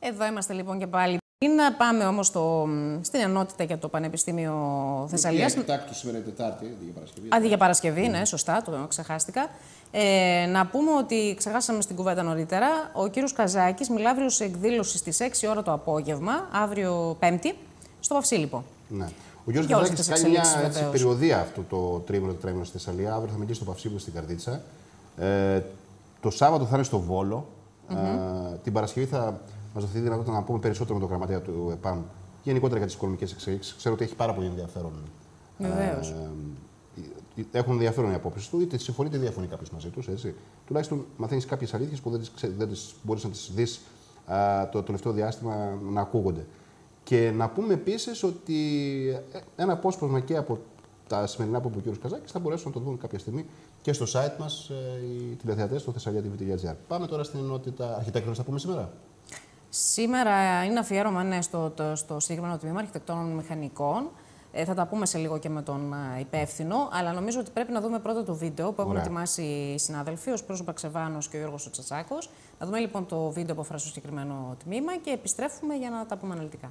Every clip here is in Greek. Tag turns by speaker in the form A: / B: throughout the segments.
A: Εδώ είμαστε λοιπόν και πάλι. Να πάμε όμως στην ενότητα για το Πανεπιστήμιο Θεσσαλίας.
B: Εκτάκτου σήμερα είναι Τετάρτη, αντί για Παρασκευή.
A: Αντί για Παρασκευή, ναι, σωστά, το ξεχάστηκα. Να πούμε ότι ξεχάσαμε στην κουβέντα νωρίτερα. Ο κύριος Καζάκης μιλά αύριο σε εκδήλωση στις 6 ώρα το απόγευμα, αύριο Πέμπτη, στο Παυσίλιππο.
B: Ναι. Ο κύριος Καζάκης κάνει μια περιοδία αυτό το τρίμηνο στη Θεσσαλία. Αύριο θα μιλήσει στο Παυσίλιππο στην Καρδίτσα. Το Σάββατο θα είναι στο Βόλο. Την Παρασκευή θα μας δοθεί τη δυνατότητα να πούμε περισσότερο με τον γραμματέα του ΕΠΑΜ γενικότερα για τις οικονομικές εξελίξεις. Ξέρω ότι έχει πάρα πολύ ενδιαφέρον.
A: Βεβαίως.
B: Έχουν ενδιαφέρον οι απόψεις του, είτε συμφωνεί είτε διαφωνεί κάποιος μαζί τους. Τουλάχιστον μαθαίνεις κάποιες αλήθειες που δεν μπορείς να τις δεις το τελευταίο διάστημα να ακούγονται. Και να πούμε επίσης ότι ένα απόσπασμα και από τα σημερινά που είπε ο κ. Καζάκης θα μπορέσουν να το δουν κάποια στιγμή και στο site μας οι τηλεθεατές στο thessaliatv.gr. Πάμε τώρα στην ενότητα αρχιτέκτονας, θα πούμε σήμερα.
A: Σήμερα είναι αφιέρωμα στο συγκεκριμένο τμήμα αρχιτεκτόνων μηχανικών. Θα τα πούμε σε λίγο και με τον υπεύθυνο, αλλά νομίζω ότι πρέπει να δούμε πρώτα το βίντεο που έχουν ετοιμάσει οι συνάδελφοι, ο Σπύρος Μπαξεβάνος και ο Γιώργος Τσατσάκος. Να δούμε λοιπόν το βίντεο που αφορά στο συγκεκριμένο τμήμα και επιστρέφουμε για να τα πούμε αναλυτικά.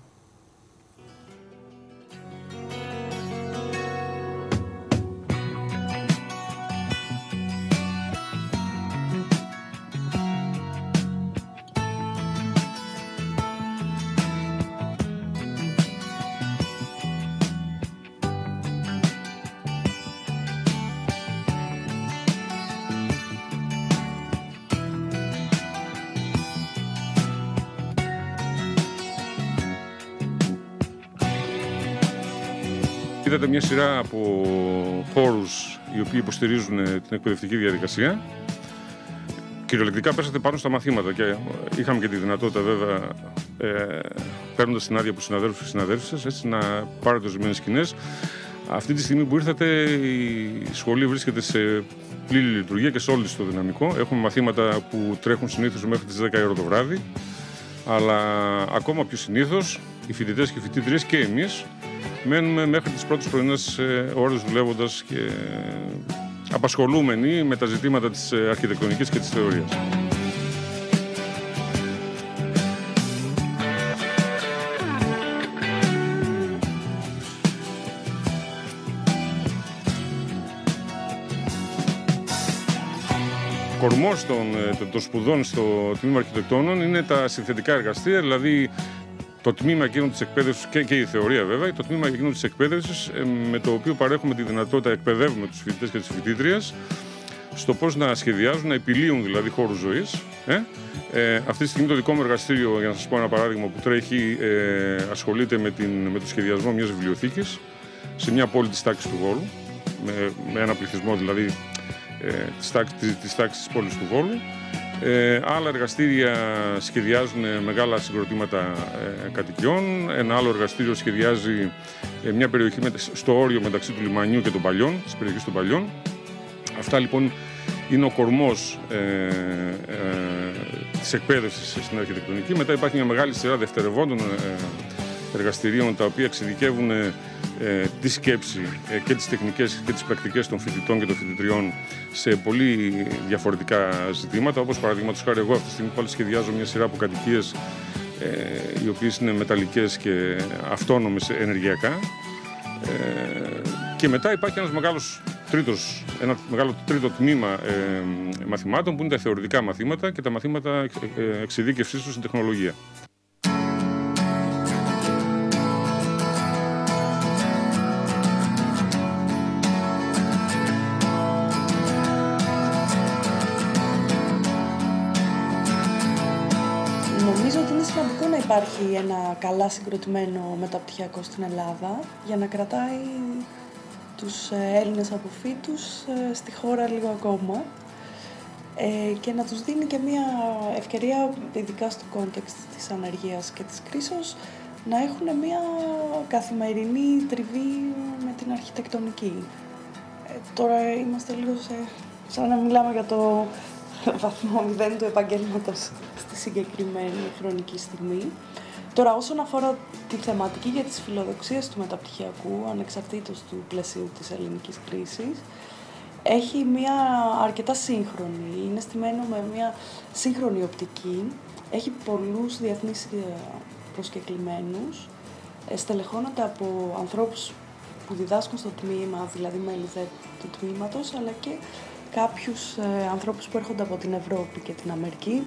C: Είδατε μια σειρά από χώρους οι οποίοι υποστηρίζουν την εκπαιδευτική διαδικασία. Κυριολεκτικά πέσατε πάνω στα μαθήματα και είχαμε και τη δυνατότητα βέβαια, παίρνοντας την άδεια από συναδέλφους και συναδέλφισες, έτσι, να πάρετε ορισμένες σκηνές. Αυτή τη στιγμή που ήρθατε, η σχολή βρίσκεται σε πλήρη λειτουργία και σε όλο το δυναμικό. Έχουμε μαθήματα που τρέχουν συνήθως μέχρι τις 10 ώρα το βράδυ, αλλά ακόμα πιο συνήθως οι φοιτητές και οι φοιτήτριες και εμείς μένουμε μέχρι τις πρώτες πρωινές ώρες δουλεύοντας και απασχολούμενοι με τα ζητήματα της αρχιτεκτονικής και της θεωρίας. Κορμός των σπουδών στο τμήμα αρχιτεκτόνων είναι τα συνθετικά εργαστήρια, δηλαδή το τμήμα εκείνο της εκπαίδευσης και η θεωρία βέβαια, το τμήμα εκείνο της εκπαίδευσης με το οποίο παρέχουμε τη δυνατότητα, εκπαιδεύουμε τους φοιτητές και τις φοιτήτριες στο πώς να σχεδιάζουν, να επιλύουν δηλαδή χώρους ζωής. Αυτή τη στιγμή το δικό μου εργαστήριο, για να σας πω ένα παράδειγμα που τρέχει, ασχολείται με το σχεδιασμό μιας βιβλιοθήκης σε μια πόλη της τάξης του Βόλου, με ένα πληθυσμό δηλαδή της τάξης της πόλης του Βόλου. Άλλα εργαστήρια σχεδιάζουν μεγάλα συγκροτήματα κατοικιών. Ένα άλλο εργαστήριο σχεδιάζει μια περιοχή στο όριο μεταξύ του λιμανιού και των Παλιών, της περιοχής των Παλιών. Αυτά λοιπόν είναι ο κορμός της εκπαίδευσης στην αρχιτεκτονική. Μετά υπάρχει μια μεγάλη σειρά δευτερευόντων εργαστηρίων τα οποία εξειδικεύουν τη σκέψη και τις τεχνικές και τις πρακτικές των φοιτητών και των φοιτητριών σε πολύ διαφορετικά ζητήματα, όπως παραδείγματος χάρη εγώ αυτή τη στιγμή πάλι σχεδιάζω μια σειρά από κατοικίες οι οποίες είναι μεταλλικές και αυτόνομες ενεργειακά, και μετά υπάρχει ένα μεγάλο τρίτο τμήμα μαθημάτων που είναι τα θεωρητικά μαθήματα και τα μαθήματα εξειδίκευσής τους στην τεχνολογία.
D: Νομίζω ότι είναι σημαντικό να υπάρχει ένα καλά συγκροτημένο μεταπτυχιακό στην Ελλάδα για να κρατάει τους Έλληνες αποφύτους στη χώρα λίγο ακόμα και να τους δίνει και μια ευκαιρία, ειδικά στο context της ανεργίας και της κρίσης, να έχουν μια καθημερινή τριβή με την αρχιτεκτονική. Τώρα είμαστε λίγο σαν να μιλάμε για το βαθμό 0 του επαγγέλματος στη συγκεκριμένη χρονική στιγμή. Τώρα, όσον αφορά τη θεματική για τις φιλοδοξίες του μεταπτυχιακού, ανεξαρτήτως του πλαισίου της ελληνικής κρίσης, έχει μια αρκετά σύγχρονη, είναι στημένο με μια σύγχρονη οπτική Έχει πολλούς διεθνείς προσκεκλημένους, στελεχώνονται από ανθρώπους που διδάσκουν στο τμήμα, δηλαδή μέλη του τμήματος, αλλά και κάποιους ανθρώπους που έρχονται από την Ευρώπη και την Αμερική.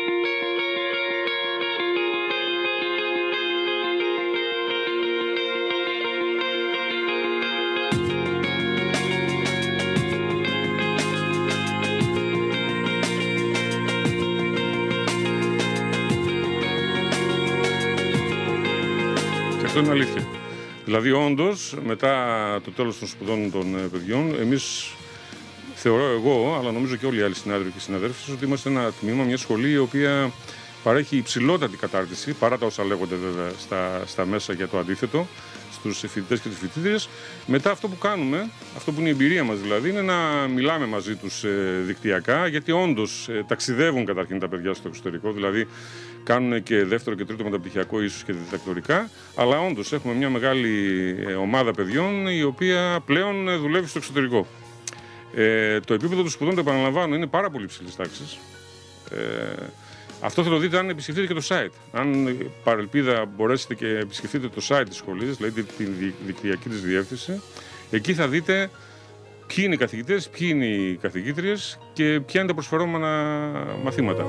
C: Αυτό είναι αλήθεια. Δηλαδή, όντως, μετά το τέλος των σπουδών των παιδιών, εμείς, θεωρώ εγώ, αλλά νομίζω και όλοι οι άλλοι συνάδελφοι και συναδέλφοι, ότι είμαστε ένα τμήμα, μια σχολή η οποία παρέχει υψηλότατη κατάρτιση, παρά τα όσα λέγονται βέβαια στα μέσα για το αντίθετο, στους φοιτητές και τις φοιτήτριες. Μετά αυτό που κάνουμε, αυτό που είναι η εμπειρία μας δηλαδή, είναι να μιλάμε μαζί τους δικτυακά, γιατί όντως ταξιδεύουν καταρχήν τα παιδιά στο εξωτερικό, δηλαδή κάνουν και δεύτερο και τρίτο μεταπτυχιακό, ίσως και διδακτορικά, αλλά όντως έχουμε μια μεγάλη ομάδα παιδιών η οποία πλέον δουλεύει στο εξωτερικό. Το επίπεδο των σπουδών, το επαναλαμβάνω, είναι πάρα πολύ ψηλής τάξης. Αυτό θα το δείτε αν επισκεφτείτε και το site. Αν παρελπίδα μπορέσετε και επισκεφτείτε το site της σχολής, δηλαδή την δικτυακή της διεύθυνση, εκεί θα δείτε ποιοι είναι οι καθηγητές, ποιοι είναι οι καθηγήτριες και ποια είναι τα προσφερόμενα μαθήματα.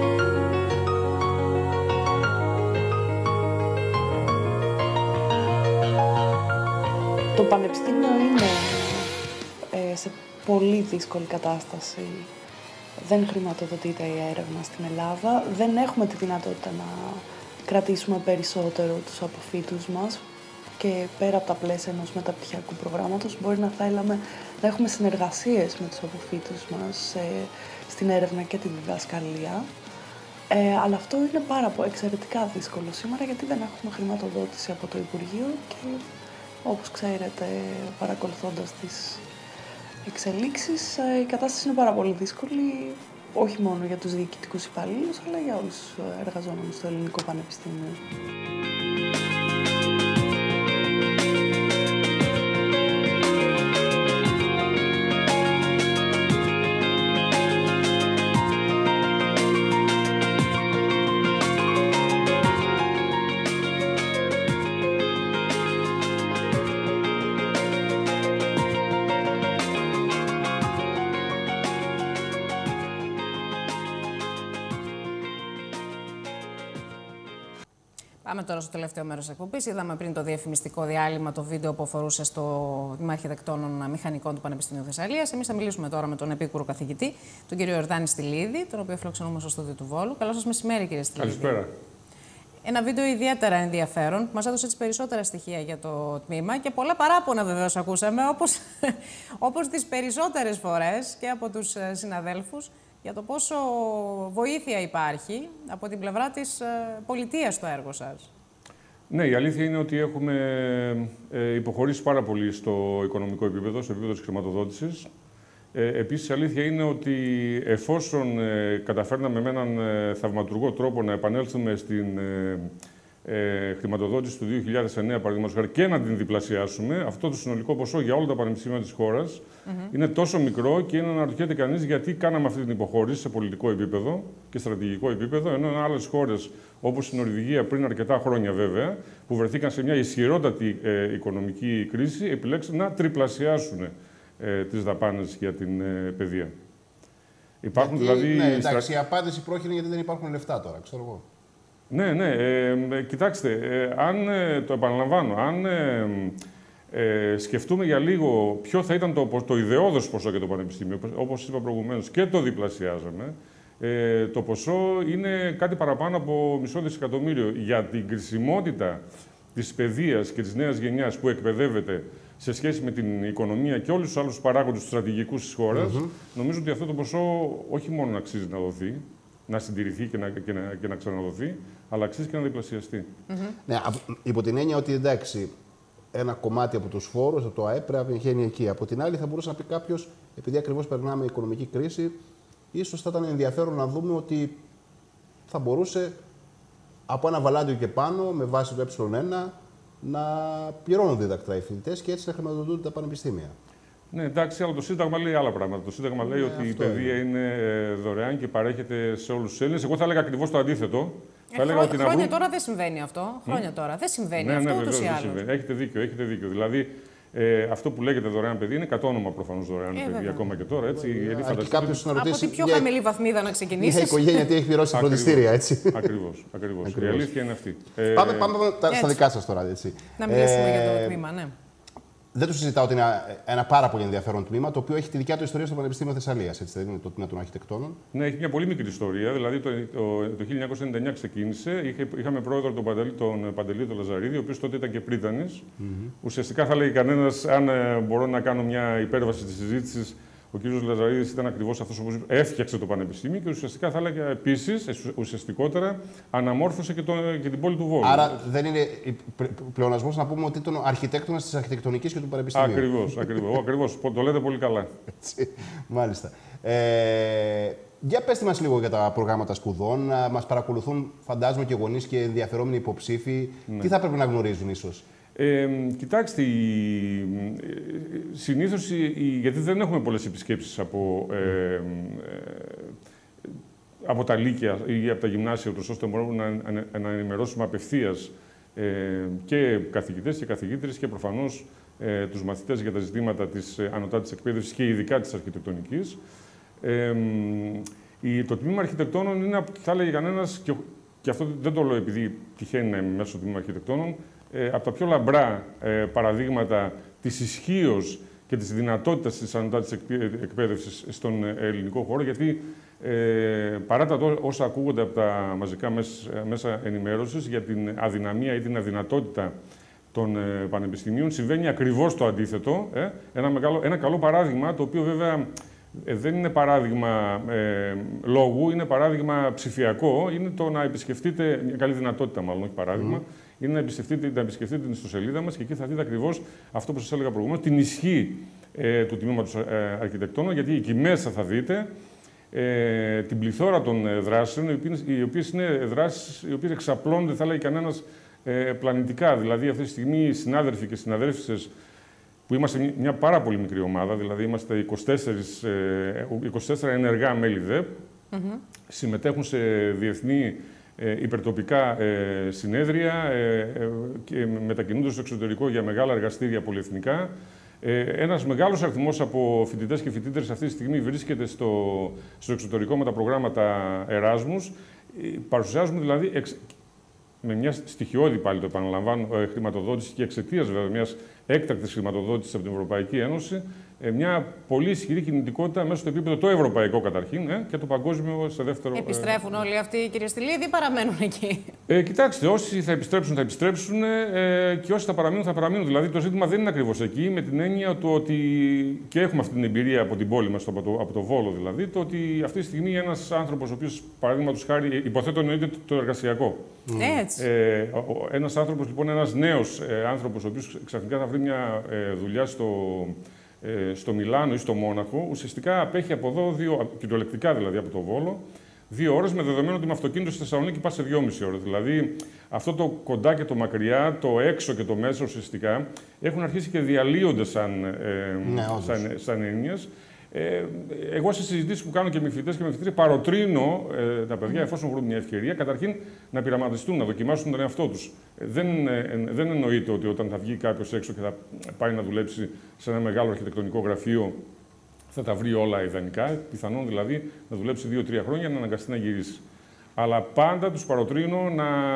D: Το Πανεπιστήμιο είναι σε πολύ δύσκολη κατάσταση. Δεν χρηματοδοτείται η έρευνα στην Ελλάδα. Δεν έχουμε τη δυνατότητα να κρατήσουμε περισσότερο τους αποφύτους μας και πέρα από τα πλαίσια ενός μεταπτυχιακού προγράμματος μπορεί να θέλαμε να έχουμε συνεργασίες με τους αποφύτους μας στην έρευνα και τη διδασκαλία. Αλλά αυτό είναι εξαιρετικά δύσκολο σήμερα γιατί δεν έχουμε χρηματοδότηση από το Υπουργείο και όπως ξέρετε, παρακολουθώντας τις εξελίξεις, η κατάσταση είναι πάρα πολύ δύσκολη, όχι μόνο για τους διοικητικούς υπαλλήλους, αλλά για όλους τους εργαζόμενους στο Ελληνικό Πανεπιστήμιο.
A: Πάμε τώρα στο τελευταίο μέρος της εκπομπής. Είδαμε πριν το διαφημιστικό διάλειμμα το βίντεο που αφορούσε στο Τμήμα Αρχιτεκτόνων Μηχανικών του Πανεπιστημίου Θεσσαλίας. Εμείς θα μιλήσουμε τώρα με τον επίκουρο καθηγητή, τον κύριο Ιορδάνη Στυλίδη, τον οποίο φιλοξενούμε στο στούντιο του Βόλου. Καλό σας μεσημέρι, κύριε Στυλίδη.
C: Καλησπέρα.
A: Ένα βίντεο ιδιαίτερα ενδιαφέρον που μας έδωσε τις περισσότερα στοιχεία για το τμήμα και πολλά παράπονα βεβαίως ακούσαμε, όπως τις περισσότερες φορές και από τους συναδέλφους, για το πόσο βοήθεια υπάρχει από την πλευρά της πολιτείας στο έργο σας.
C: Ναι, η αλήθεια είναι ότι έχουμε υποχωρήσει πάρα πολύ στο οικονομικό επίπεδο, στο επίπεδο της χρηματοδότησης. Επίσης, η αλήθεια είναι ότι εφόσον καταφέρναμε με έναν θαυματουργό τρόπο να επανέλθουμε στην χρηματοδότηση του 2009, παραδείγματος χάρη, και να την διπλασιάσουμε, αυτό το συνολικό ποσό για όλα τα πανεπιστήμια της χώρας είναι τόσο μικρό και είναι να αναρωτιέται κανείς γιατί κάναμε αυτή την υποχώρηση σε πολιτικό επίπεδο και στρατηγικό επίπεδο, ενώ άλλες χώρες όπως η Νορβηγία πριν αρκετά χρόνια βέβαια, που βρεθήκαν σε μια ισχυρότατη οικονομική κρίση, επιλέξαν να τριπλασιάσουν τις δαπάνες για την παιδεία. Υπάρχουν δηλαδή...
B: Ναι, εντάξει, η απάντηση πρόχειρη γιατί δεν υπάρχουν λεφτά τώρα, ξέρω εγώ.
C: Ναι, κοιτάξτε, αν το επαναλαμβάνω, αν σκεφτούμε για λίγο ποιο θα ήταν το ιδεώδες ποσό για το Πανεπιστήμιο, όπως είπα προηγουμένως, και το διπλασιάζαμε, το ποσό είναι κάτι παραπάνω από $500 εκατομμύριο για την κρισιμότητα της παιδείας και της νέας γενιάς που εκπαιδεύεται σε σχέση με την οικονομία και όλους τους άλλους παράγοντες στρατηγικούς της χώρας. Νομίζω ότι αυτό το ποσό όχι μόνο αξίζει να δοθεί, να συντηρηθεί και να ξαναδοθεί, αλλά αξίζει και να διπλασιαστεί.
B: Ναι, υπό την έννοια ότι εντάξει, ένα κομμάτι από τους φόρους, από το ΑΕΠ πρέπει να πηγαίνει εκεί. Από την άλλη, θα μπορούσε να πει κάποιος, επειδή ακριβώς περνάμε οικονομική κρίση, ίσως θα ήταν ενδιαφέρον να δούμε ότι θα μπορούσε από ένα βαλάντιο και πάνω, με βάση το ε1, να πληρώνουν δίδακτρα οι φοιτητές και έτσι να χρηματοδοτούνται τα πανεπιστήμια.
C: Ναι, εντάξει, αλλά το Σύνταγμα λέει άλλα πράγματα. Το Σύνταγμα λέει ότι η παιδεία είναι δωρεάν και παρέχεται σε όλους τους Έλληνες. Εγώ θα έλεγα ακριβώς το αντίθετο.
A: Χρόνια τώρα δεν συμβαίνει αυτό. Χρόνια τώρα δεν συμβαίνει αυτό ούτως ή άλλως.
C: Έχετε δίκιο. Δηλαδή, αυτό που λέγεται δωρεάν παιδί είναι κατόνομα προφανώς δωρεάν παιδί ακόμα και τώρα. Έτσι,
A: από την πιο χαμηλή βαθμίδα να ξεκινήσει.
B: Μια οικογένεια τι έχει πληρώσει φροντιστήρια, έτσι.
C: Ακριβώς. Η αλήθεια είναι αυτή.
B: Πάμε στα δικά σας τώρα. Έτσι.
A: Να μιλήσουμε για το τμήμα, ναι.
B: Δεν το συζητάω ότι είναι ένα πάρα πολύ ενδιαφέρον τμήμα, το οποίο έχει τη δικιά του ιστορία στο Πανεπιστήμιο Θεσσαλίας. Έτσι, δεν είναι το τμήμα των αρχιτεκτόνων.
C: Ναι, έχει μια πολύ μικρή ιστορία. Δηλαδή το 1999 ξεκίνησε. Είχαμε πρόεδρο τον Παντελή τον Λαζαρίδη, ο οποίος τότε ήταν και πρίτανης. Ουσιαστικά θα λέει κανένας, αν μπορώ να κάνω μια υπέρβαση της συζήτησης, ο κ. Λαζαρίδης ήταν ακριβώς αυτός που έφτιαξε το Πανεπιστήμιο και ουσιαστικά θα έλεγα επίσης, ουσιαστικότερα, αναμόρφωσε και την πόλη του Βόλου.
B: Άρα δεν είναι πλεονασμός να πούμε ότι ήταν ο αρχιτέκτονας της αρχιτεκτονικής και του Πανεπιστημίου.
C: Ακριβώς. Το λέτε πολύ καλά.
B: Έτσι, μάλιστα. Για πέστε μας λίγο για τα προγράμματα σπουδών. Μας παρακολουθούν, φαντάζομαι, και γονείς και ενδιαφερόμενοι υποψήφοι. Ναι. Τι θα πρέπει να γνωρίζουν ίσως?
C: Κοιτάξτε, συνήθως, γιατί δεν έχουμε πολλές επισκέψεις από τα λύκεια ή από τα γυμνάσια, ώστε μπορούμε να ενημερώσουμε απευθείας και καθηγητές και καθηγήτρες και προφανώς τους μαθητές για τα ζητήματα της ανωτάτης εκπαίδευσης και ειδικά της αρχιτεκτονικής. Το τμήμα αρχιτεκτόνων είναι, θα έλεγε κανένας, και αυτό δεν το λέω επειδή τυχαίνει να είμαι μέσα στο τμήμα αρχιτεκτόνων, από τα πιο λαμπρά παραδείγματα της ισχύως και της δυνατότητας της ανωτάτης εκπαίδευσης στον ελληνικό χώρο, γιατί παρά τα όσα ακούγονται από τα μαζικά μέσα ενημέρωσης για την αδυναμία ή την αδυνατότητα των πανεπιστημίων, συμβαίνει ακριβώς το αντίθετο. Ένα καλό παράδειγμα, το οποίο βέβαια δεν είναι παράδειγμα λόγου, είναι παράδειγμα ψηφιακό, είναι το να επισκεφτείτε, μια καλή δυνατότητα μάλλον, όχι παράδειγμα, είναι να επισκεφτείτε την ιστοσελίδα μας και εκεί θα δείτε ακριβώς αυτό που σας έλεγα προηγουμένως, την ισχύ του τμήματος αρχιτεκτόνων, γιατί εκεί μέσα θα δείτε την πληθώρα των δράσεων, οι οποίες είναι δράσεις οι οποίες εξαπλώνονται, θα λέει κανένας, πλανητικά. Δηλαδή αυτή τη στιγμή οι συνάδελφοι και συναδέλφισες, που είμαστε μια πάρα πολύ μικρή ομάδα, δηλαδή είμαστε 24 ενεργά μέλη ΔΕΠ, συμμετέχουν σε διεθνή υπερτοπικά συνέδρια, και μετακινούνται στο εξωτερικό για μεγάλα εργαστήρια πολυεθνικά. Ένας μεγάλος αριθμός από φοιτητές και φοιτήτρες αυτή τη στιγμή βρίσκεται στο εξωτερικό με τα προγράμματα Εράσμους. Παρουσιάζουμε δηλαδή με μια στοιχειώδη, πάλι το επαναλαμβάνω, χρηματοδότηση και εξαιτίας βέβαια μιας έκτακτης χρηματοδότησης από την Ευρωπαϊκή Ένωση, μια πολύ ισχυρή κινητικότητα μέσα στο επίπεδο το ευρωπαϊκό καταρχήν και το παγκόσμιο σε δεύτερο.
A: Επιστρέφουν όλοι αυτοί, κύριε Στυλίδη, ή παραμένουν εκεί?
C: Κοιτάξτε, όσοι θα επιστρέψουν, θα επιστρέψουν και όσοι θα παραμείνουν, θα παραμείνουν. Δηλαδή το ζήτημα δεν είναι ακριβώς εκεί, με την έννοια του ότι. Και έχουμε αυτή την εμπειρία από την πόλη μας, από το Βόλο δηλαδή, το ότι αυτή τη στιγμή ένας άνθρωπος, ο οποίος παραδείγματος χάρη, υποθέτω εννοείται το εργασιακό.
A: Έτσι.
C: Ένας άνθρωπος, λοιπόν, ένας νέος άνθρωπος, ο οποίος ξαφνικά θα βρει μια δουλειά στο Μιλάνο ή στο Μόναχο, ουσιαστικά απέχει από εδώ κυριολεκτικά δηλαδή από το Βόλο, 2 ώρες, με δεδομένο ότι με αυτοκίνητο στη Θεσσαλονίκη πας σε 2,5 ώρες. Δηλαδή αυτό το κοντά και το μακριά, το έξω και το μέσα ουσιαστικά έχουν αρχίσει και διαλύονται σαν έννοιες. Εγώ σε συζητήσεις που κάνω και με φοιτητές και με φοιτήτρες παροτρύνω τα παιδιά, εφόσον βρουν μια ευκαιρία, καταρχήν να πειραματιστούν, να δοκιμάσουν τον εαυτό τους. Δεν εννοείται ότι όταν θα βγει κάποιος έξω και θα πάει να δουλέψει σε ένα μεγάλο αρχιτεκτονικό γραφείο θα τα βρει όλα ιδανικά. Πιθανόν δηλαδή να δουλέψει 2-3 χρόνια να αναγκαστεί να γυρίσει. Αλλά πάντα τους παροτρύνω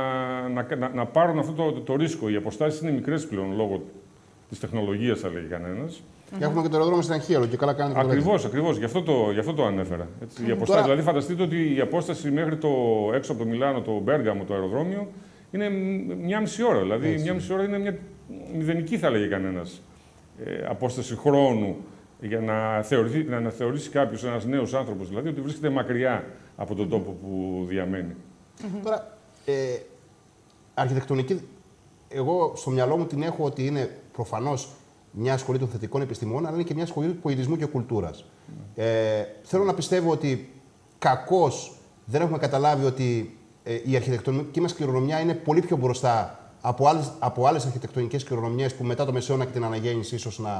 C: να πάρουν αυτό το ρίσκο. Οι αποστάσεις είναι μικρές πλέον λόγω της τεχνολογίας, θα λέει κανένας.
B: Και έχουμε και το αεροδρόμιο στην Αγχίαλο και καλά κάνετε.
C: Ακριβώς. Γι' αυτό το ανέφερα. Έτσι, η αποστάση, δηλαδή, φανταστείτε ότι η απόσταση μέχρι έξω από το Μιλάνο, το Μπέργαμο, το αεροδρόμιο, είναι 1,5 ώρα. Δηλαδή, 1,5 ώρα είναι μια μηδενική, θα λέγει κανένας, απόσταση χρόνου για να θεωρήσει κάποιος, ένας νέος άνθρωπος, δηλαδή, ότι βρίσκεται μακριά από τον τόπο που διαμένει.
B: Τώρα, αρχιτεκτονική, εγώ στο μυαλό μου την έχω ότι είναι προφανώς μια σχολή των θετικών επιστημών, αλλά είναι και μια σχολή του πολιτισμού και κουλτούρας. Θέλω να πιστεύω ότι κακώς δεν έχουμε καταλάβει ότι η αρχιτεκτονική μας κληρονομιά είναι πολύ πιο μπροστά από άλλες αρχιτεκτονικές κληρονομιές που μετά το Μεσαίωνα και την Αναγέννηση ίσως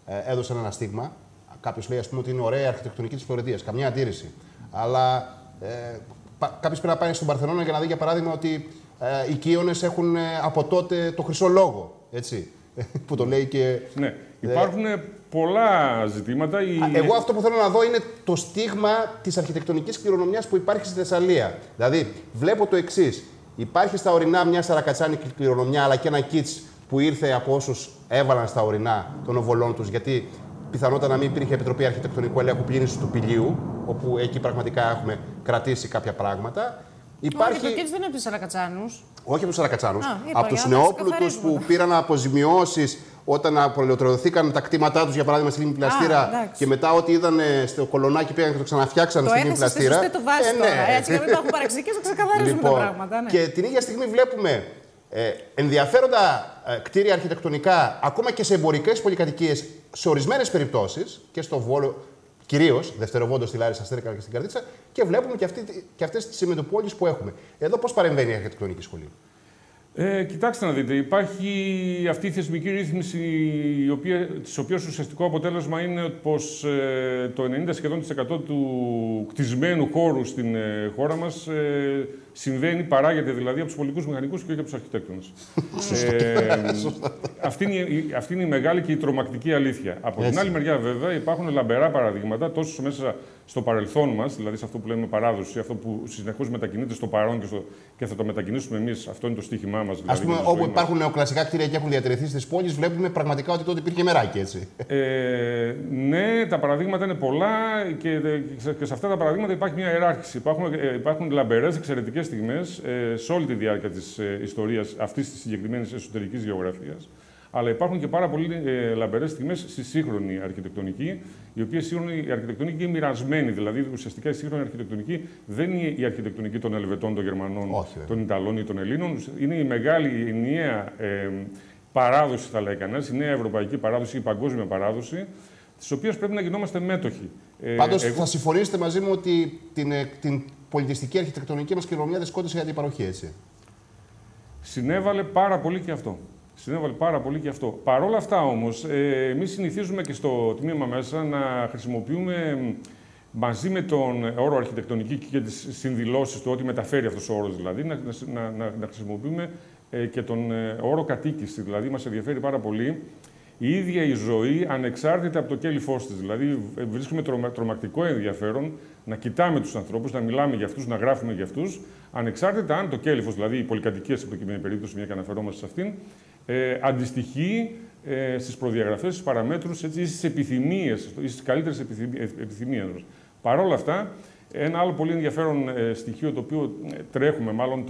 B: έδωσαν ένα στίγμα. Κάποιος λέει, ας πούμε, ότι είναι ωραία η αρχιτεκτονική της Φλωρεντίας. Καμιά αντίρρηση. Αλλά κάποιος πρέπει να πάει στον Παρθενώνα για να δει, για παράδειγμα, ότι οι Κύονες έχουν από τότε το χρυσό λόγο. Έτσι. Που το λέει και.
C: Ναι. Υπάρχουν πολλά ζητήματα.
B: Εγώ αυτό που θέλω να δω είναι το στίγμα της αρχιτεκτονικής κληρονομιάς που υπάρχει στη Θεσσαλία. Δηλαδή, βλέπω το εξής. Υπάρχει στα ορεινά μια σαρακατσάνικη κληρονομιά, αλλά και ένα κιτς που ήρθε από όσους έβαλαν στα ορεινά των οβολών τους. Γιατί πιθανότατα να μην υπήρχε Επιτροπή Αρχιτεκτονικού Ελέγχου Πλήνησης του Πηλίου, όπου εκεί πραγματικά έχουμε κρατήσει κάποια πράγματα.
A: Υπάρχει... Όχι, το κίτς δεν είναι από τους Σαρακατσάνους.
B: Όχι από τους Σαρακατσάνους. Από τους νεόπλουτους που πήραν αποζημιώσεις όταν απολυτρωθήκαν τα κτήματά τους, για παράδειγμα, στη Λίμνη Πλαστήρα, και μετά ό,τι είδαν στο κολονάκι πήγαν και το ξαναφτιάξαν στη Λίμνη Πλαστήρα.
A: Το το βάζει τώρα. Έτσι, και μην υπάρχουν παρεξηγήσεις, το ξεκαθαρίζουμε τα πράγματα. Ναι.
B: Και την ίδια στιγμή βλέπουμε ενδιαφέροντα κτίρια αρχιτεκτονικά, ακόμα και σε εμπορικές πολυκατοικίες, σε ορισμένες περιπτώσεις και στο Βόλο. Κυρίως δευτεροβόντως στη Λάρισα, Αστέρκα και στην Καρδίτσα, και βλέπουμε και αυτές τις ημιτοπόλεις που έχουμε. Εδώ πώς παρεμβαίνει η αρχιτεκτονική σχολή?
C: Κοιτάξτε να δείτε, υπάρχει αυτή η θεσμική ρύθμιση, της οποίας ουσιαστικό αποτέλεσμα είναι πως το 90% του κτισμένου χώρου στην χώρα μας παράγεται δηλαδή από τους πολικούς μηχανικούς και όχι από τους αρχιτέκτονες. Αυτή είναι η μεγάλη και η τρομακτική αλήθεια. Από την άλλη μεριά, βέβαια, υπάρχουν λαμπερά παραδείγματα τόσο μέσα στο παρελθόν μας, δηλαδή σε αυτό που λέμε παράδοση, αυτό που συνεχώς μετακινείται στο παρόν και θα το μετακινήσουμε εμείς, αυτό είναι το στοίχημά μας. Δηλαδή,
B: ας πούμε, όπου υπάρχουν νεοκλασικά κτίρια και έχουν διατηρηθεί στις πόλεις, βλέπουμε πραγματικά ότι τότε υπήρχε μεράκι, έτσι.
C: Ναι, τα παραδείγματα είναι πολλά και σε αυτά τα παραδείγματα υπάρχει μια ιεράρχηση. Υπάρχουν λαμπερές εξαιρετικές στιγμές σε όλη τη διάρκεια της ιστορίας αυτής της συγκεκριμένης εσωτερικής γεωγραφίας. Αλλά υπάρχουν και πάρα πολύ λαμπερές στιγμές στη σύγχρονη αρχιτεκτονική, η οποία σύγχρονη αρχιτεκτονική είναι μοιρασμένη. Δηλαδή, ουσιαστικά η σύγχρονη αρχιτεκτονική δεν είναι η αρχιτεκτονική των Ελβετών, των Γερμανών, των Ιταλών ή των Ελλήνων. Είναι η μεγάλη ενιαία παράδοση, θα λέει κανένας, η νέα ευρωπαϊκή παράδοση, η παγκόσμια παράδοση, της οποίας πρέπει να γινόμαστε μέτοχοι.
B: Πάντως, θα συμφωνήσετε μαζί μου ότι την πολιτιστική αρχιτεκτονική μας κληρονομιά δεν σκότωσε για την παροχή, έτσι?
C: Συνέβαλε πάρα πολύ και αυτό. Παρ' όλα αυτά όμως, εμείς συνηθίζουμε και στο τμήμα μέσα να χρησιμοποιούμε μαζί με τον όρο αρχιτεκτονική και τις συνδηλώσεις του, ό,τι μεταφέρει αυτός ο όρος δηλαδή, να χρησιμοποιούμε και τον όρο κατοίκηση. Δηλαδή, μας ενδιαφέρει πάρα πολύ η ίδια η ζωή ανεξάρτητα από το κέλυφός της. Δηλαδή, βρίσκουμε τρομακτικό ενδιαφέρον να κοιτάμε τους ανθρώπους, να μιλάμε για αυτούς, να γράφουμε για αυτούς, ανεξάρτητα αν το κέλυφος, δηλαδή η πολυκατοικία στην προκειμένη περίπτωση, μια και αναφερόμαστε σε αυτήν, αντιστοιχεί στις προδιαγραφές, στις παραμέτρους ή στις επιθυμίες, ή στις καλύτερες επιθυμίες μας. Παρ' όλα αυτά, ένα άλλο πολύ ενδιαφέρον στοιχείο το οποίο τρέχουμε, μάλλον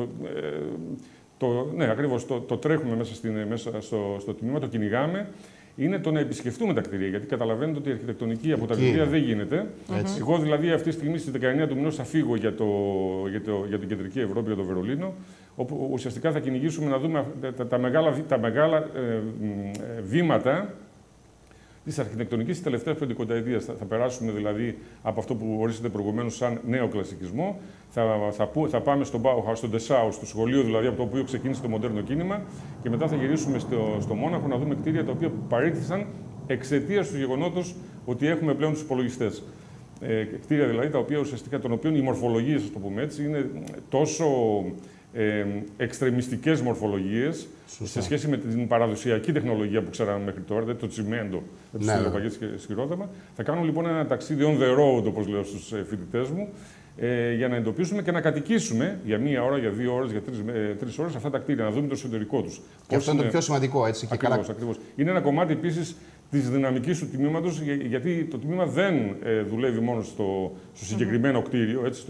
C: το τρέχουμε μέσα στο τμήμα, το κυνηγάμε, είναι το να επισκεφτούμε τα κτίρια. Γιατί καταλαβαίνετε ότι η αρχιτεκτονική από τα κτίρια δεν γίνεται. Εγώ δηλαδή αυτή τη στιγμή στις 19 του μηνός θα φύγω για την κεντρική Ευρώπη, για το Βερολίνο, όπου ουσιαστικά θα κυνηγήσουμε να δούμε τα μεγάλα βήματα της αρχιτεκτονικής της τελευταίας 50ετίας. Θα περάσουμε δηλαδή από αυτό που ορίσατε προηγουμένως σαν νέο κλασικισμό. Θα πάμε στον Bauhaus, στον Dessau, στο σχολείο δηλαδή από το οποίο ξεκίνησε το μοντέρνο κίνημα, και μετά θα γυρίσουμε στο Μόναχο να δούμε κτίρια τα οποία παρήχθησαν εξαιτίας του γεγονότος ότι έχουμε πλέον τους υπολογιστές. Κτίρια δηλαδή τα οποία ουσιαστικά των οποίων οι μορφολογίες, ας το πούμε έτσι, είναι τόσο εξτρεμιστικές μορφολογίες σε σχέση με την παραδοσιακή τεχνολογία που ξέραμε μέχρι τώρα, δηλαδή το τσιμέντο, το στυλοπαγές και σκυρόδεμα. Θα κάνουμε λοιπόν ένα ταξίδι on the road, όπως λέω στους φοιτητές μου, για να εντοπίσουμε και να κατοικήσουμε για 1 ώρα, για 2 ώρες, για 3 ώρες αυτά τα κτίρια, να δούμε το εσωτερικό τους.
B: Και αυτό είναι το πιο σημαντικό, έτσι.
C: Ακριβώς. Είναι ένα κομμάτι επίσης της δυναμικής του τμήματος, γιατί το τμήμα δεν δουλεύει μόνο στο συγκεκριμένο κτίριο, έτσι,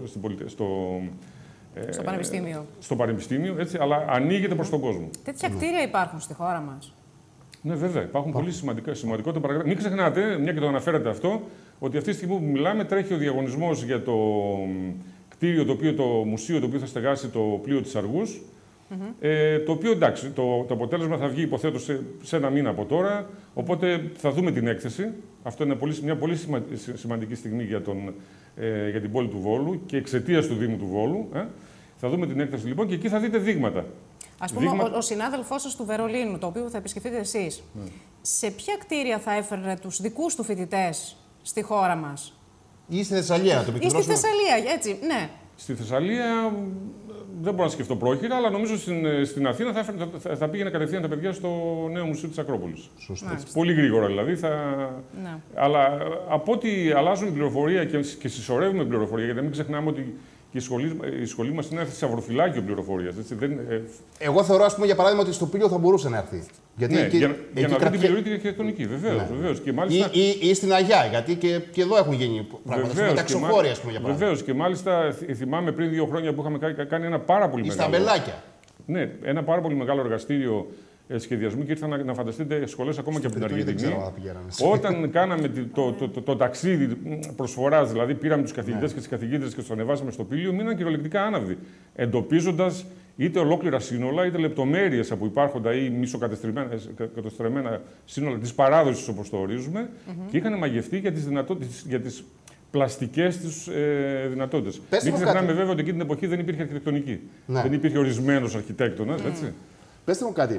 A: στο πανεπιστήμιο.
C: Στο πανεπιστήμιο, έτσι, αλλά ανοίγεται προς τον κόσμο.
A: Τέτοια κτίρια υπάρχουν στη χώρα μας?
C: Ναι, βέβαια. Υπάρχουν πολύ σημαντικότερα παραδείγματα. Μην ξεχνάτε, μια και το αναφέρατε αυτό, ότι αυτή τη στιγμή που μιλάμε τρέχει ο διαγωνισμός για το κτίριο, το μουσείο το οποίο θα στεγάσει το πλοίο της Αργούς. Το οποίο εντάξει, το αποτέλεσμα θα βγει υποθέτω σε 1 μήνα από τώρα. Οπότε θα δούμε την έκθεση. Αυτό είναι μια πολύ σημαντική στιγμή για την πόλη του Βόλου και εξαιτίας του Δήμου του Βόλου. Θα δούμε την έκθεση λοιπόν και εκεί θα δείτε δείγματα.
A: Ας πούμε, ο συνάδελφός σας του Βερολίνου, το οποίο θα επισκεφτείτε εσείς, σε ποια κτίρια θα έφερνε τους δικούς του φοιτητές στη χώρα μας?
B: Ή στη Θεσσαλία, το
A: Ή στη Θεσσαλία, έτσι, ναι.
C: Στη Θεσσαλία δεν μπορώ να σκεφτώ πρόχειρα, αλλά νομίζω στην Αθήνα θα πήγαινε κατευθείαν τα παιδιά στο νέο μουσείο της Ακρόπολης.
B: Σωστά.
C: Πολύ γρήγορα δηλαδή.
A: Ναι.
C: Αλλά από ό,τι αλλάζουν πληροφορία και συσσωρεύουμε πληροφορία, γιατί μην ξεχνάμε ότι και η σχολή μας είναι ένα θησαυροφυλάκιο πληροφορίας.
B: Εγώ θεωρώ, ας πούμε, για παράδειγμα, ότι στο Πήλιο θα μπορούσε να έρθει. Γιατί
C: ναι,
B: εκεί,
C: για να δει την πληροφορία αρχιτεκτονική, βεβαίως. Και μάλιστα...
B: ή στην Αγιά, γιατί και εδώ έχουν γίνει πράγματα. Με τα ξεχώρια, ας πούμε, για παράδειγμα.
C: Βεβαίως, και μάλιστα θυμάμαι πριν 2 χρόνια που είχαμε κάνει ένα πάρα πολύ μεγάλο.
B: Ή στα Μπελάκια.
C: Ναι, ένα πάρα πολύ μεγάλο εργαστήριο σχεδιασμού και ήρθαν να φανταστείτε σχολές ακόμα και από την Αργεντινή. Όταν κάναμε το ταξίδι προσφοράς, δηλαδή πήραμε τους καθηγητές και τις καθηγήτρες και τους ανεβάσαμε στο Πήλιο, μείναν κυριολεκτικά άναυδοι, εντοπίζοντας είτε ολόκληρα σύνολα, είτε λεπτομέρειες από υπάρχοντα ή μισοκατεστρεμμένα σύνολα της παράδοσης, όπως το ορίζουμε, και είχαν μαγευτεί για τις πλαστικές τους δυνατότητες. Μην ξεχνάμε βέβαια ότι εκείνη την εποχή δεν υπήρχε αρχιτεκτονική. Ναι. Δεν υπήρχε ορισμένος αρχιτέκτονας, έτσι.
B: Πετε μου κάτι.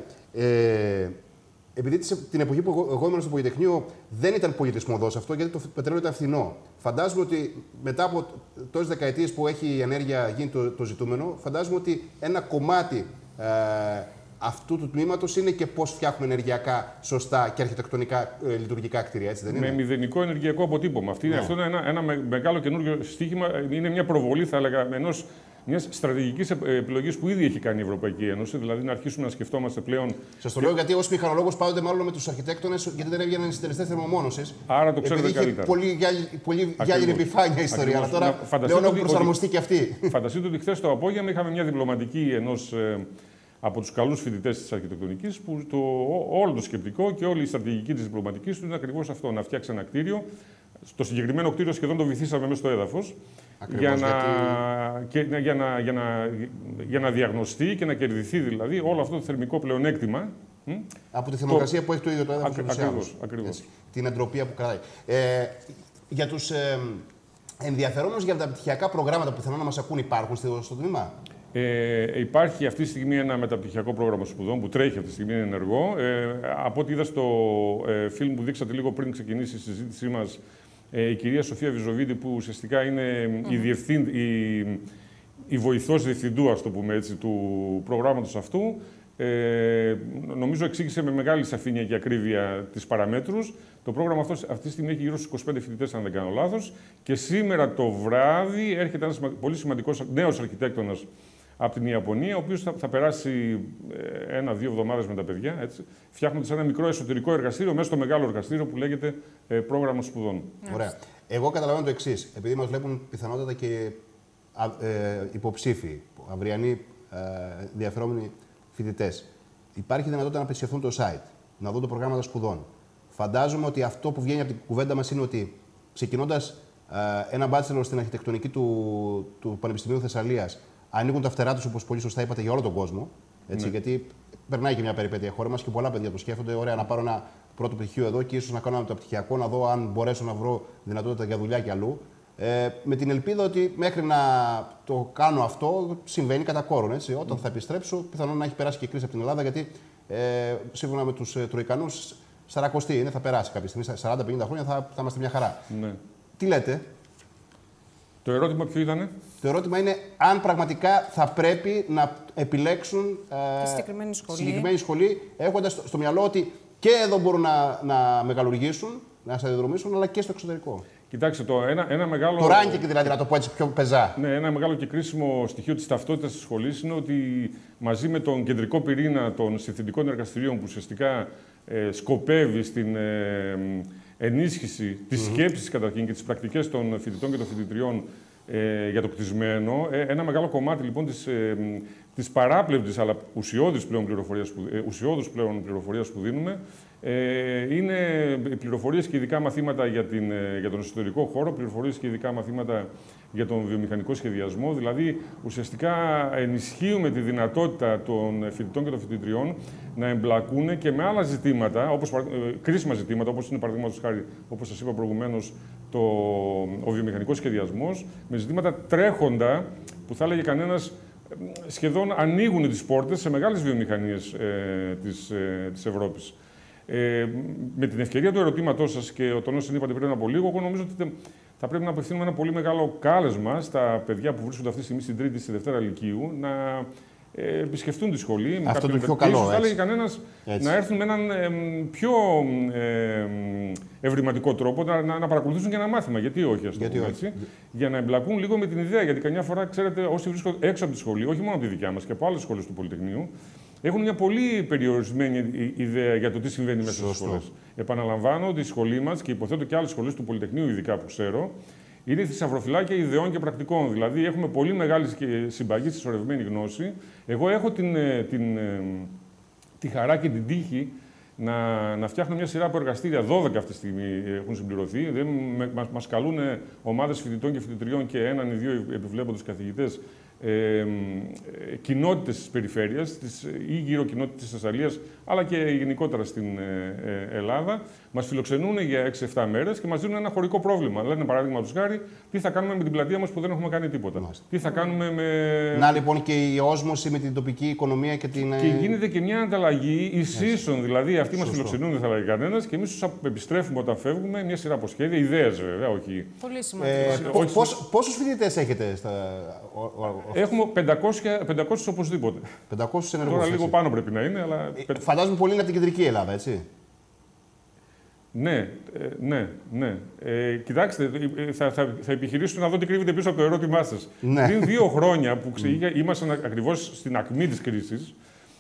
B: Επειδή την εποχή που εγώ ήμουν στο Πολυτεχνείο δεν ήταν πολιτισμοδός αυτό, γιατί το πετρέλαιο ήταν φθηνό. Φαντάζομαι ότι μετά από τόσες δεκαετίες που έχει η ενέργεια γίνει το ζητούμενο, φαντάζομαι ότι ένα κομμάτι αυτού του τμήματος είναι και πώς φτιάχνουμε ενεργειακά σωστά και αρχιτεκτονικά λειτουργικά κτίρια, έτσι δεν είναι?
C: Με μηδενικό ενεργειακό αποτύπωμα. Αυτό είναι ένα μεγάλο καινούργιο στοίχημα. Είναι μια προβολή, θα έλεγα, μιας στρατηγικής επιλογής που ήδη έχει κάνει η Ευρωπαϊκή Ένωση, δηλαδή να αρχίσουμε να σκεφτόμαστε πλέον.
B: Σας το λέω γιατί ως μηχανολόγος πάντοτε μάλλον με τους αρχιτέκτονες, γιατί δεν έβγαιναν οι συντελεστές θερμομόνωσης.
C: Άρα το ξέρετε καλύτερα.
B: Πολύ γυάλινη επιφάνεια η ιστορία. Αλλά τώρα πλέον έχουν προσαρμοστεί και αυτοί.
C: Φανταστείτε ότι χθες το απόγευμα είχαμε μια διπλωματική ενός από τους καλούς φοιτητές της αρχιτεκτονικής, που όλο το σκεπτικό και όλη η στρατηγική της διπλωματικής του είναι ακριβώς αυτό: να φτιάξει ένα κτίριο. Στο συγκεκριμένο κτίριο σχεδόν το βυθίσαμε μέσα στο έδαφος. Ακριβώς, για να διαγνωστεί και να κερδιθεί δηλαδή όλο αυτό το θερμικό πλεονέκτημα.
B: Από τη θερμοκρασία που έχει το ίδιο το έδαφος.
C: Ακριβώς.
B: Την εντροπία που κρατάει. Για τους ενδιαφερόμενους για τα μεταπτυχιακά προγράμματα που πιθανόν να μας ακούν, υπάρχουν στο τμήμα?
C: Υπάρχει αυτή τη στιγμή ένα μεταπτυχιακό πρόγραμμα σπουδών που τρέχει αυτή τη στιγμή, είναι ενεργό. Από ό,τι είδα στο φιλμ που δείξατε λίγο πριν ξεκινήσει η συζήτησή μας, η κυρία Σοφία Βυζοβίδη, που ουσιαστικά είναι η βοηθός διευθυντού, ας το πούμε έτσι, του προγράμματος αυτού, νομίζω εξήγησε με μεγάλη σαφήνεια και ακρίβεια τις παραμέτρους. Το πρόγραμμα αυτό αυτή τη στιγμή έχει γύρω στους 25 φοιτητές, αν δεν κάνω λάθος. Και σήμερα το βράδυ έρχεται ένας πολύ σημαντικός νέος αρχιτέκτονας από την Ιαπωνία, ο οποίος θα περάσει 1-2 εβδομάδες με τα παιδιά, έτσι, φτιάχνοντας ένα μικρό εσωτερικό εργαστήριο μέσα στο μεγάλο εργαστήριο που λέγεται πρόγραμμα σπουδών.
B: Ωραία. Εγώ καταλαβαίνω το εξής. Επειδή μας βλέπουν πιθανότατα και υποψήφοι, αυριανοί ενδιαφερόμενοι φοιτητές, υπάρχει δυνατότητα να επισκεφθούν το site, να δουν το προγράμματα σπουδών. Φαντάζομαι ότι αυτό που βγαίνει από την κουβέντα μας είναι ότι ξεκινώντας ένα bachelor στην αρχιτεκτονική του Πανεπιστημίου Θεσσαλίας, ανοίγουν τα φτερά τους, όπως πολύ σωστά είπατε, για όλο τον κόσμο. Έτσι, ναι. Γιατί περνάει και μια περιπέτεια χώρα μας και πολλά παιδιά το σκέφτονται. Ωραία, να πάρω ένα πρώτο πτυχίο εδώ και ίσως να κάνω ένα μεταπτυχιακό, να δω αν μπορέσω να βρω δυνατότητα για δουλειά και αλλού. Με την ελπίδα ότι μέχρι να το κάνω αυτό συμβαίνει κατά κόρον. Έτσι. Όταν θα επιστρέψω, πιθανόν να έχει περάσει και η κρίση από την Ελλάδα, γιατί σύμφωνα με τους Τροικανούς, 40 είναι, θα περάσει κάποια στιγμή. 40-50 χρόνια θα είμαστε μια χαρά. Ναι. Τι λέτε?
C: Το ερώτημα ποιο ήτανε?
B: Το ερώτημα είναι αν πραγματικά θα πρέπει να επιλέξουν
A: συγκεκριμένη
B: σχολή, έχοντας στο μυαλό ότι και εδώ μπορούν να μεγαλουργήσουν, να σταδιοδρομήσουν, αλλά και στο εξωτερικό.
C: Κοιτάξτε, ένα μεγάλο.
B: Το ranking δηλαδή, να το πω έτσι πιο πεζά.
C: Ναι, ένα μεγάλο και κρίσιμο στοιχείο της ταυτότητας της σχολής είναι ότι μαζί με τον κεντρικό πυρήνα των διευθυντικών εργαστηρίων, που ουσιαστικά σκοπεύει στην ενίσχυση της σκέψης καταρχήν και τις πρακτικές των φοιτητών και των φοιτητριών για το κτισμένο, ένα μεγάλο κομμάτι λοιπόν της παράπλευρης αλλά ουσιώδους πλέον πληροφορίας που δίνουμε είναι πληροφορίες και ειδικά μαθήματα για τον εσωτερικό χώρο, πληροφορίες και ειδικά μαθήματα για τον βιομηχανικό σχεδιασμό. Δηλαδή, ουσιαστικά ενισχύουμε τη δυνατότητα των φοιτητών και των φοιτητριών να εμπλακούν και με άλλα ζητήματα, κρίσιμα ζητήματα, όπως είναι παραδείγματος χάρη, όπως σας είπα προηγουμένως, ο βιομηχανικός σχεδιασμός, με ζητήματα τρέχοντα που θα έλεγε κανένας σχεδόν ανοίγουν τις πόρτες σε μεγάλες βιομηχανίες της Ευρώπης. Με την ευκαιρία του ερωτήματός σας και των όσων είπατε πριν από λίγο, εγώ νομίζω ότι θα πρέπει να απευθύνουμε ένα πολύ μεγάλο κάλεσμα στα παιδιά που βρίσκονται αυτή τη στιγμή στην Τρίτη, στη Δευτέρα Λυκείου, να επισκεφτούν τη σχολή.
B: Αυτό το πιο καλό.
C: Θα έλεγε κανένας να έρθουν με έναν πιο ευρηματικό τρόπο να παρακολουθήσουν και ένα μάθημα. Γιατί όχι, ας το πούμε έτσι. Για να εμπλακούν λίγο με την ιδέα. Γιατί καμιά φορά, ξέρετε, όσοι βρίσκονται έξω από τη σχολή, όχι μόνο από τη δικιά μας και από άλλες σχολές του Πολυτεχνείου, έχουν μια πολύ περιορισμένη ιδέα για το τι συμβαίνει μέσα στις σχολές. Επαναλαμβάνω ότι η σχολή μας και υποθέτω και άλλες σχολές του Πολυτεχνείου, ειδικά που ξέρω, είναι θησαυροφυλάκια ιδεών και πρακτικών. Δηλαδή, έχουμε πολύ μεγάλη συμπαγή, συσσωρευμένη γνώση. Εγώ έχω τη χαρά και την τύχη να φτιάχνω μια σειρά από εργαστήρια. 12 αυτή τη στιγμή έχουν συμπληρωθεί. Μας καλούν ομάδες φοιτητών και φοιτητριών και έναν ή δύο επιβλέποντες καθηγητές, κοινότητες της περιφέρειας ή γύρω κοινότητες της Θεσσαλίας, αλλά και γενικότερα στην Ελλάδα. Μας φιλοξενούν για 6-7 μέρες και μας δίνουν ένα χωρικό πρόβλημα. Λένε, παράδειγμα του χάρη, τι θα κάνουμε με την πλατεία μας που δεν έχουμε κάνει τίποτα. Τι θα κάνουμε με.
B: Να λοιπόν και η όσμωση με την τοπική οικονομία και την.
C: Και γίνεται και μια ανταλλαγή εισίσων. Δηλαδή, αυτοί μας φιλοξενούν, δεν θα λέει κανένας, και εμείς τους επιστρέφουμε όταν φεύγουμε μια σειρά από σχέδια, ιδέες βέβαια, όχι.
A: Πολύ σημαντικό.
B: Πόσους φοιτητές έχετε
C: Έχουμε 500 οπωσδήποτε.
B: 500 ενεργούς.
C: Τώρα λίγο πάνω πρέπει να είναι, αλλά.
B: Φαντάζομαι πολύ είναι από την κεντρική Ελλάδα, έτσι.
C: Ναι. Κοιτάξτε, θα επιχειρήσω να δω τι κρύβεται πίσω από το ερώτημά σας.
B: Ναι.
C: Πριν 2 χρόνια που ήμασταν ακριβώς στην ακμή της κρίσης,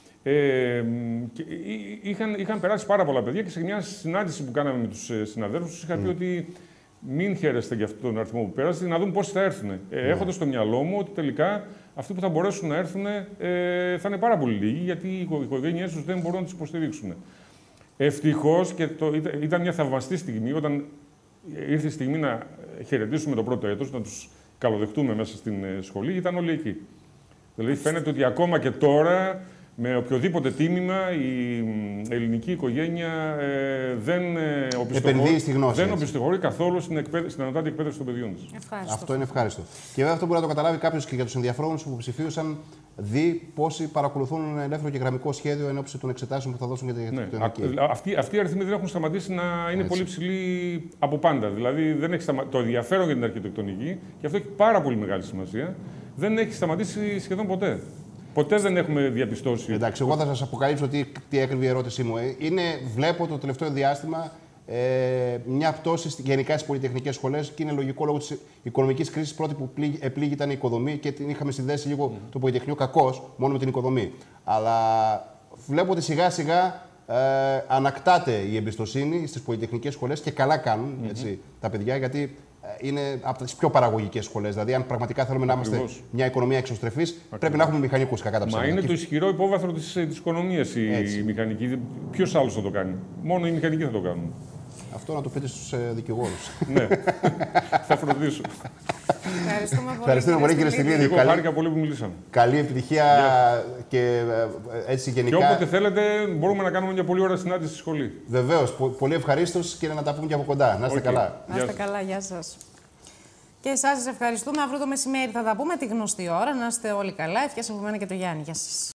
C: είχαν περάσει πάρα πολλά παιδιά και σε μια συνάντηση που κάναμε με τους συναδέλφους τους είχα πει ότι μην χαίρεστε για αυτόν τον αριθμό που πέρασε, να δούμε πόσοι θα έρθουν. Έχοντας στο μυαλό μου ότι τελικά αυτοί που θα μπορέσουν να έρθουν θα είναι πάρα πολύ λίγοι, γιατί οι οικογένειές τους δεν μπορούν να τους υποστηρίξουν. Ευτυχώς, και ήταν μια θαυμαστή στιγμή, όταν ήρθε η στιγμή να χαιρετήσουμε το πρώτο έτος, να τους καλοδεχτούμε μέσα στην σχολή, ήταν όλοι εκεί. Δηλαδή φαίνεται ότι ακόμα και τώρα, με οποιοδήποτε τίμημα, η ελληνική οικογένεια δεν οπισθοχωρεί καθόλου στην ανώτατη εκπαίδευση των παιδιών της.
B: Αυτό είναι ευχάριστο. Και βέβαια αυτό μπορεί να το καταλάβει κάποιος και για τους ενδιαφερόμενους που ψηφίωσαν, δει πόσοι παρακολουθούν ελεύθερο και γραμμικό σχέδιο εν ώψη των εξετάσεων που θα δώσουν για την αρχιτεκτονική.
C: Αυτοί οι αριθμοί δεν έχουν σταματήσει να είναι πολύ ψηλοί από πάντα. Δηλαδή δεν έχει το ενδιαφέρον για την αρχιτεκτονική, και αυτό έχει πάρα πολύ μεγάλη σημασία, δεν έχει σταματήσει σχεδόν ποτέ. Ποτέ δεν έχουμε διαπιστώσει.
B: Εντάξει, εγώ θα σας αποκαλύψω τι έκρυβε η ερώτησή μου. Βλέπω το τελευταίο διάστημα μια πτώση γενικά στις πολυτεχνικές σχολές και είναι λογικό λόγω της οικονομικής κρίσης. Πρώτη που επλήγει ήταν η οικοδομή και την είχαμε συνδέσει λίγο το Πολυτεχνείο κακώς, μόνο με την οικοδομή. Αλλά βλέπω ότι σιγά σιγά ανακτάται η εμπιστοσύνη στις πολυτεχνικές σχολές και καλά κάνουν έτσι, τα παιδιά, γιατί είναι από τις πιο παραγωγικές σχολές. Δηλαδή, αν πραγματικά θέλουμε να είμαστε μια οικονομία εξωστρεφής, πρέπει να έχουμε μηχανικούς, κακά τα ψέματα.
C: Μα είναι το ισχυρό υπόβαθρο της οικονομίας η μηχανική. Ποιος άλλος θα το κάνει? Μόνο οι μηχανικοί θα το κάνουν.
B: Αυτό να το πείτε στους δικηγόρους.
C: Ναι, θα φροντίσω.
B: Ευχαριστούμε πολύ, κύριε Στυλίδη.
C: Εγώ χάρηκα πολύ που μιλήσαμε.
B: Καλή επιτυχία και έτσι γενικά.
C: Και όποτε θέλετε, μπορούμε να κάνουμε μια πολύ ωραία συνάντηση στη σχολή.
B: Βεβαίως. Πολύ ευχαρίστως και να τα πούμε και από κοντά. Να είστε καλά.
A: Να είστε καλά, γεια σας. Και εσάς σας ευχαριστούμε. Αύριο το μεσημέρι θα τα πούμε τη γνωστή ώρα. Να είστε όλοι καλά. Ευχές από μένα και το Γιάννη. Γεια σας.